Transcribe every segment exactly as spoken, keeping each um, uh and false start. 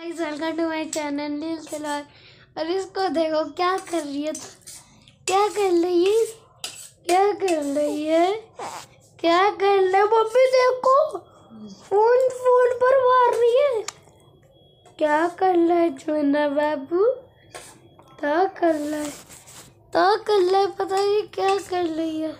Guys welcome to my channel Neel Talwar. और इसको देखो क्या कर रही है, क्या कर रही है, क्या कर रही है, क्या कर रही है मम्मी देखो, फोन फोन पर मार रही है। क्या कर रहा है जोना बाबू, क्या कर रहा है, क्या कर रहा है, पता नहीं क्या कर रही है।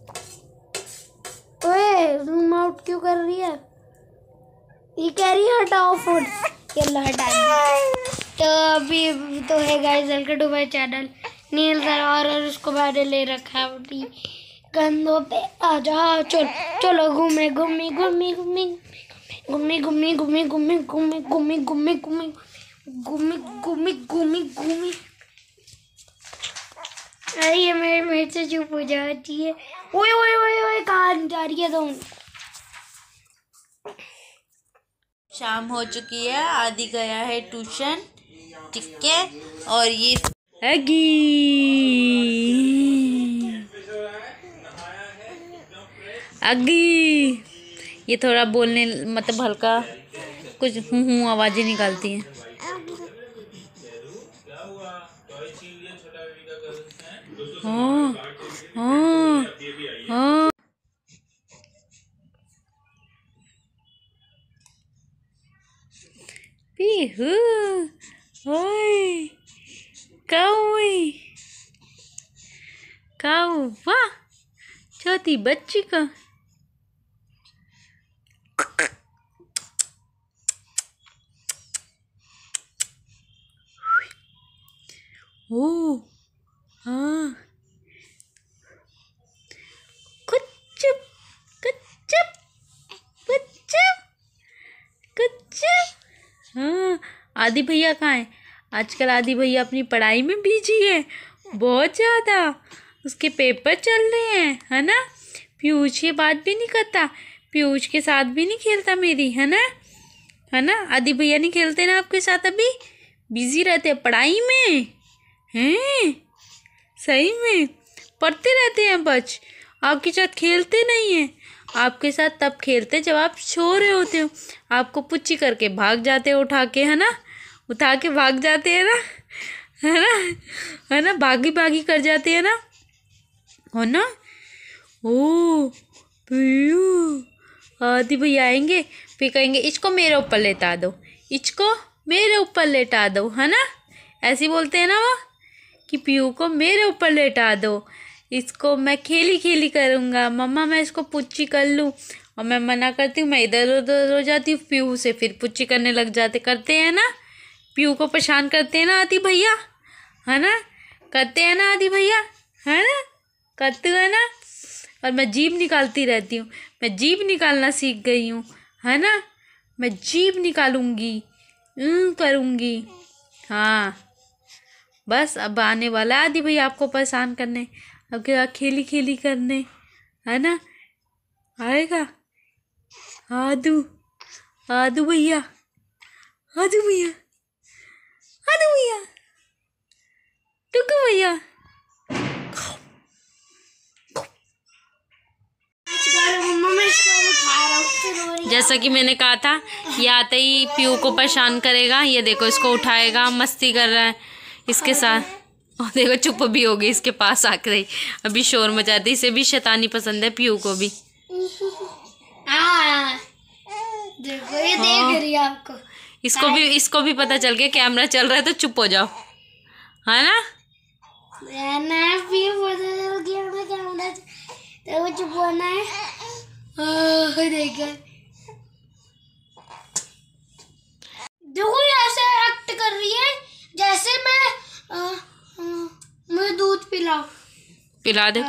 ओए जूम आउट क्यों कर रही है, ये कह रही है हटाओ फोन, ये हटा। तो अभी तो है guys welcome to my channel Neel Talwar. और उसको मैंने ले रखा है अपनी कंधों पे। आ जाओ चलो चलो घूमे घूमे घूमे घूमे घूमे घूमे घूमे घूमे घूमे घूमे घूमे घूमे घूमे घूमे घूमे घूमे। अरे ये मेरे मेरे से चुप हो जाती है। ओए ओए ओए ओए कहाँ जा रही है तुम। शाम हो चुकी है, आदि गया है ट्यूशन, ठीक है। और ये अगी अगी ये थोड़ा बोलने मतलब हल्का कुछ हूँ हूँ आवाजें निकालती हैं। हाँ हाँ हाँ पीहू ओए काऊ काऊ वाह छोटी बच्ची का ओ हाँ कुचुप कुचुप कुचुप कुचुप। हाँ आदि भैया कहाँ है आजकल? आदि भैया अपनी पढ़ाई में बिजी है बहुत ज़्यादा, उसके पेपर चल रहे हैं है ना। पीयूष की बात भी नहीं करता, पीयूष के साथ भी नहीं खेलता मेरी, है ना है ना। आदि भैया नहीं खेलते ना आपके साथ, अभी बिजी रहते हैं पढ़ाई में हैं। सही में पढ़ते रहते हैं बच, आपके साथ खेलते नहीं हैं। आपके साथ तब खेलते जब आप सो रहे होते हो, आपको पुच्ची करके भाग जाते हो उठा के, है ना, उठा के भाग जाते हैं ना, है ना है ना, भागी भागी कर जाते हैं ना, हो ना। ओ पीयू आदि भैया आएंगे फिर कहेंगे इसको मेरे ऊपर लेटा दो, इसको मेरे ऊपर लेटा दो, है ना। ऐसे बोलते हैं ना वो कि पीयू को मेरे ऊपर लेटा दो, इसको मैं खेली खेली करूँगा, मम्मा मैं इसको पुच्ची कर लूँ। और मैं मना करती हूँ, मैं इधर उधर हो जाती हूँ, पीयू से फिर पुच्ची करने लग जाते, करते हैं ना, पीयू को परेशान करते हैं ना आदि भैया, है ना, करते हैं ना आदि भैया, है ना, करते हैं ना। और मैं जीभ निकालती रहती हूँ, मैं जीभ निकालना सीख गई हूँ, है ना, मैं जीभ निकालूंगी करूँगी। हाँ बस अब आने वाला आदि भैया आपको परेशान करने, अब क्या खेली खेली करने, है ना। आएगा आदू आदू भैया आदू भैया आदू भैया टुकू भैया। जैसा कि मैंने कहा था ये आते ही पीयू को परेशान करेगा। ये देखो इसको उठाएगा, मस्ती कर रहा है इसके साथ। और देखो चुप भी हो गई इसके पास आकर ही, अभी शोर मचाती। इसे भी शैतानी पसंद है पीयू को भी। आ, देखो ये देख रही है आपको, इसको भी इसको भी पता चल गया कैमरा चल रहा है तो चुप हो जाओ, है ना। ना भी पता चल गया ना कैमरा तो वो चुप होना है। देखो देखो ऐसे एक्ट कर रही है जैसे मैं आ, आ, मैं दूध पिलाऊं, पिला दे।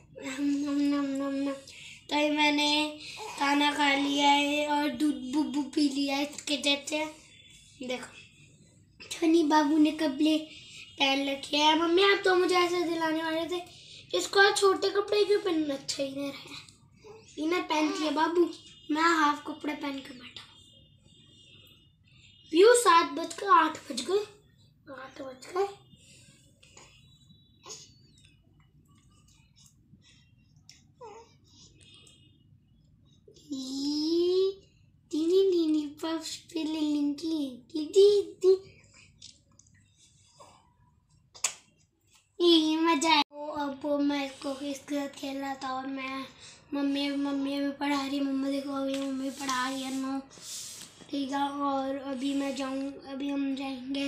तो मैंने खाना खा लिया है और दूध बुब्बू पी लिया है इसके जैसे। देखो छनी बाबू ने कपड़े पहन रखे हैं। मम्मी आप तो मुझे ऐसे दिलाने वाले थे, इसको आज छोटे कपड़े क्यों पहनना, अच्छा इधर है, इन्हें पहन लिया बाबू, मैं हाफ कपड़े पहन के बैठा। व्यू सात बजकर आठ बज गए, आठ बज गए। टीनी टीनी पफ्स पे ले लिंकी खेल रहा था और मैं मम्मी मम्मी भी पढ़ा रही है। मम्मी देखो अभी मम्मी पढ़ा रही है नो, ठीक है। और अभी मैं जाऊँ अभी हम जाएंगे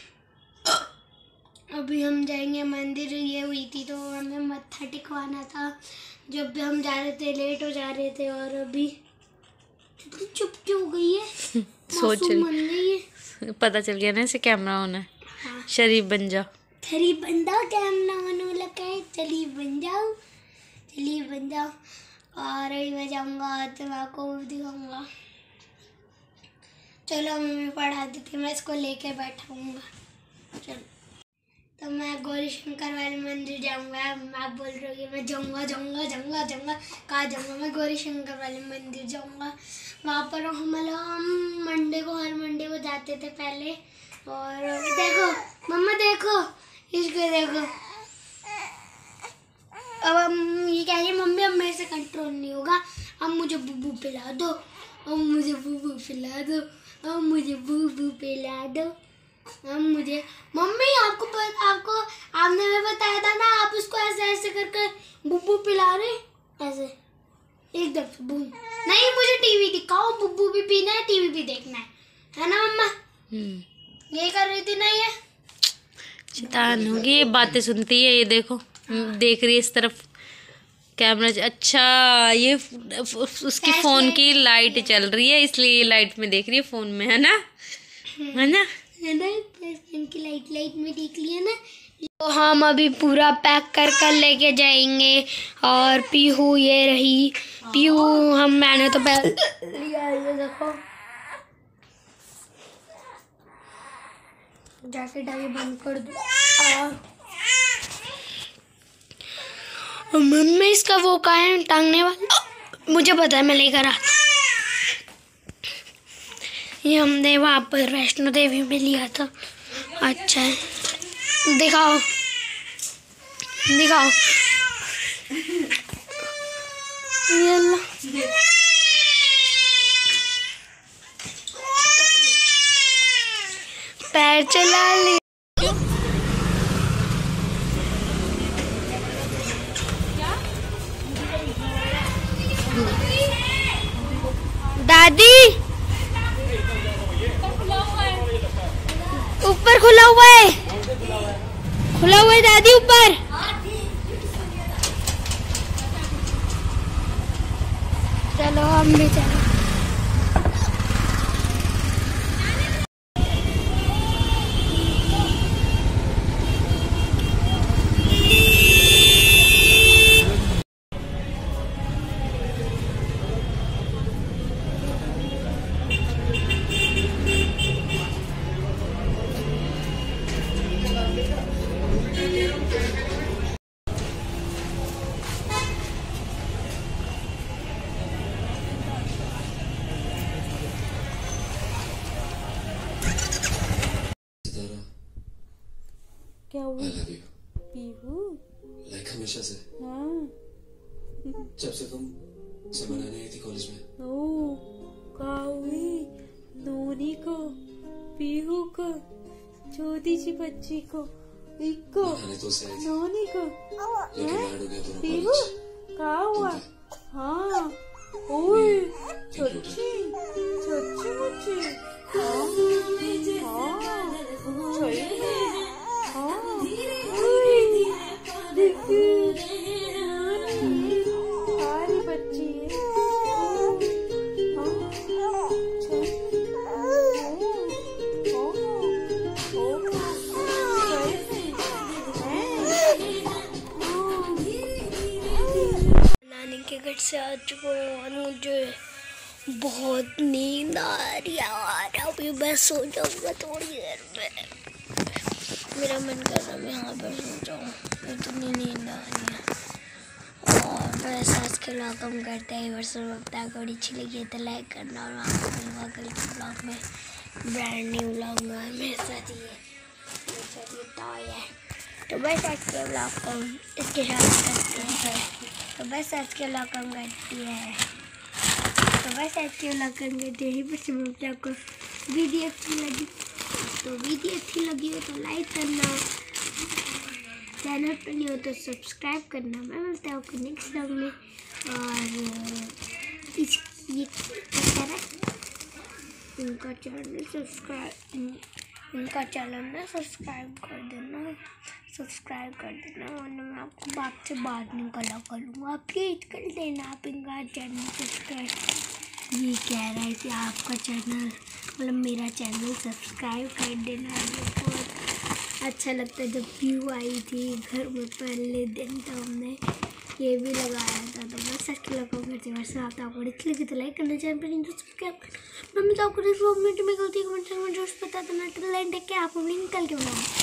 अभी हम जाएंगे मंदिर। ये हुई थी तो हमें मत्था टिकवाना था जब भी हम जा रहे थे, लेट हो जा रहे थे। और अभी चुप चुप क्यों हो गई है? सोच मासूम बन गई है। रही, पता चल गया ना इसे कैमरा ऑन है। हाँ। शरीफ बन जा, शरीफ बन जाओ, कैमरा ऑन लगा है, चलिए बन जाओ, चलिए बन जाओ। और अभी मैं जाऊँगा तो मैं आपको भी दिखाऊँगा। चलो मम्मी पढ़ा देती, मैं इसको लेके बैठाऊँगा। चलो तो मैं गौरी शंकर वाले मंदिर जाऊँगा। आप बोल रही हो मैं जाऊँगा जाऊँगा जाऊँगा जाऊँगा कहाँ जाऊँगा? मैं गौरी शंकर वाले मंदिर जाऊँगा। वहाँ पर हम हम मंडे को हर मंडे को जाते थे पहले। और देखो मम्मा देखो इसको देखो, अब हम ये कह रही है मम्मी अब मेरे से कंट्रोल नहीं होगा, अब मुझे बूबू पिला दो, अब मुझे बूबू पिला दो, अब मुझे बूबू पिला दो, अब मुझे। मम्मी आपको पता, आपको आपने हमें बताया था ना, आप उसको ऐसे ऐसे कर कर बूबू पिला रहे ऐसे एकदम से बूम। नहीं मुझे टीवी दिखाओ, बूबू भी पीना है, टीवी भी देखना है, है ना मम्मा? ये कर रही थी ना ये शैतान होगी, ये बातें सुनती है। ये देखो देख रही है इस तरफ कैमरा। अच्छा ये उसकी फोन की लाइट चल रही है इसलिए ये लाइट में देख रही है फोन में, है ना? है ना? है ना? इनकी लाइट लाइट में देख लिया ना। तो हम अभी पूरा पैक कर कर लेके जाएंगे। और पीहू ये रही पीहू, हम मैंने तो पहले लिया, ये देखो जैकेट अभी बंद कर दो। मम्मी इसका वो कहाँ है टांगने वाला? मुझे पता है मैं लेकर आता। ये हमने वहाँ पर वैष्णो देवी में लिया था। अच्छा है, दिखाओ दिखाओ। ये लो। पैर चला ले। दादी ऊपर खुला हुआ है, खुला हुआ है दादी ऊपर। चलो हम भी चलो। क्या हुआ? I love you. Pihu? Like हमेशा से। हाँ। जब से तुम से बनाने आई थी कॉलेज में। ओ, कावी, नोनी को, पीहू को, छोटी सी बच्ची को, इको, बनाने तो से आई थी। नोनी को। लेकिन लाड हो गया दोनों पीहू? कॉलेज। क्या हुआ? हाँ। ओए, छोटी, छोटी बच्ची। हाँ, हाँ, छोटी। सारी बच्ची है। नानी के घर से आ चुका हूँ और मुझे बहुत नींद आ रही है और अभी मैं सो जाऊँगा थोड़ी देर में। मेरा मन कर रहा है मैं यहाँ पर सो जाऊँ, इतनी नींद आ रही है। और मैं सास के ब्लॉग कम करते हैं वर्षों वक्त अगर अच्छी लगी है तो लाइक करना। और आपको मिलूंगा कल के ब्लॉग में, ब्रांड न्यू ब्लॉग में। मेरे साथ ही है, मेरे साथ ये टॉय है। तो बस आज के ब्लॉग को इसके साथ करते हैं। तो बस आज के ब्लॉग कम करती है तो बस आज के ब्लॉग कम करते हैं। बस आपको वीडियो अच्छी लगी तो वीडियो अच्छी लगी हो तो लाइक करना, चैनल पर नहीं हो तो सब्सक्राइब करना। मैं मिलता हूँ आपको नेक्स्ट व्लॉग में। और इस ये क्या कह रहा है, इनका चैनल सब्सक्राइब इनका चैनल ना सब्सक्राइब कर देना, सब्सक्राइब कर देना, वरना मैं आपको बात से बात नहीं करा करूँगा। आप प्लीज कर देना, आप इनका चैनल सब्सक्राइब। ये कह रहा है कि आपका चैनल मतलब मेरा चैनल सब्सक्राइब कर देना। ये बहुत अच्छा लगता है। जब व्यू आई थी घर में पहले दिन तो हमने ये भी लगाया था, तो बस सच लगा करते वैसे आता आपको इसलिए तो लाइक करना, चैनल पर नहीं तो सब्सक्राइब करना। मैं बताऊँ कमेंट में गलती कमेंट में जो पता था ना, टेक के आप निकल के बनाऊँ।